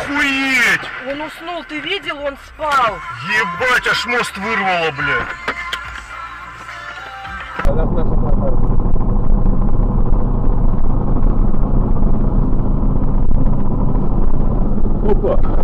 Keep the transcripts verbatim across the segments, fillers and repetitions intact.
Охуеть! Он уснул, ты видел? Он спал. Ебать, аж мост вырвало, блядь. Опа!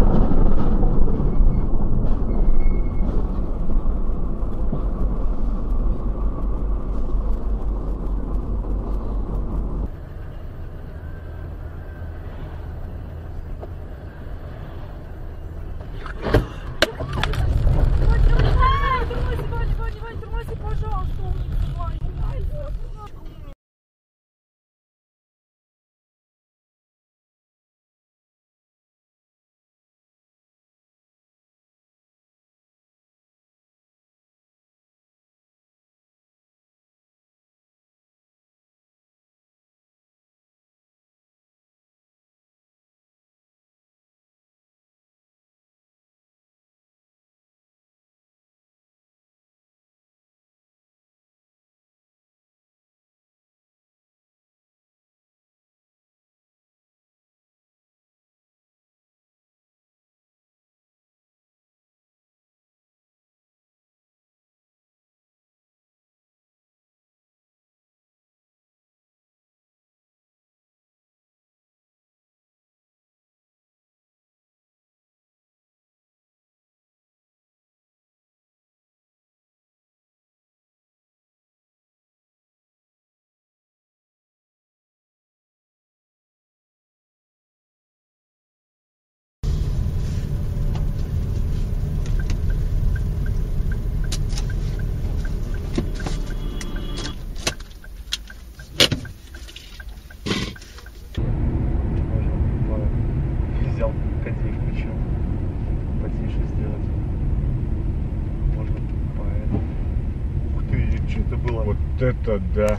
Вот это да.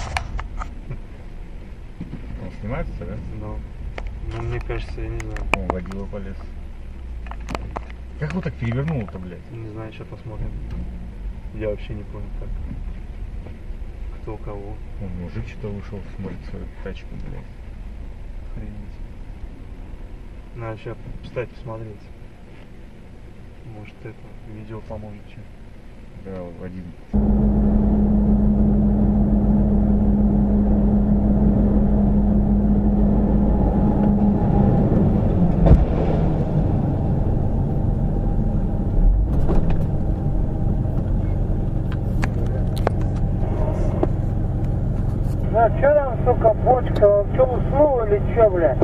Он снимается, да? Ну, ну, мне кажется, я не знаю. О, водила полез. Как его так перевернуло-то, блядь? Не знаю, что посмотрим. Я вообще не понял, как. Кто кого. Он мужик что-то вышел, смотрит свою тачку, блядь. Охренеть. Надо сейчас встать посмотреть. Может, это видео поможет чем. Да, один. А чё там, сука, почка? Он чё, уснул или чё, блядь?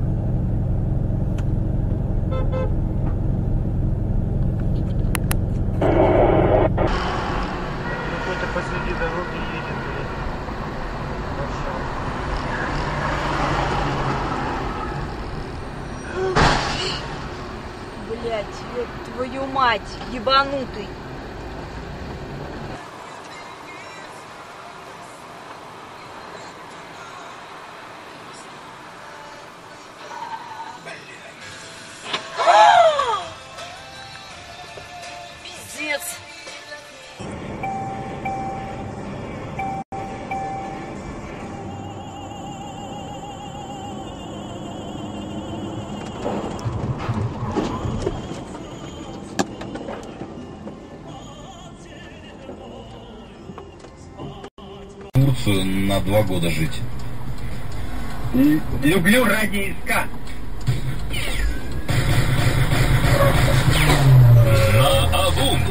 Какой-то посреди дороги едет, блядь. Блять, ёб твою мать, ебанутый. Пиздец. Турцию на два года жить. Люблю ради иска. На Абум.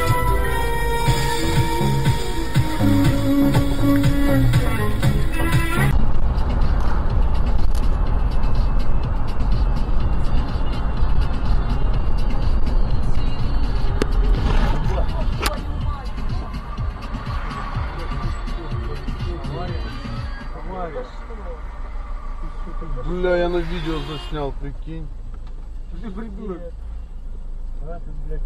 Бля, я на видео заснял, прикинь. Ты придурок. А, ты, блядь.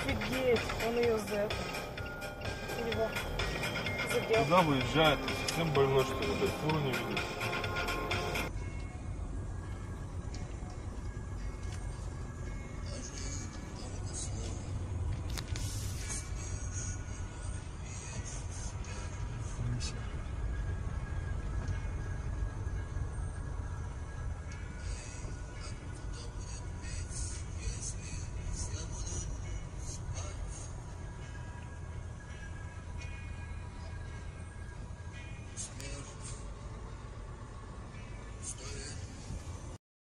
Офигеть, он ее за это. Его задел. Куда выезжает? Совсем больной, что ли, блядь, фуру не видит.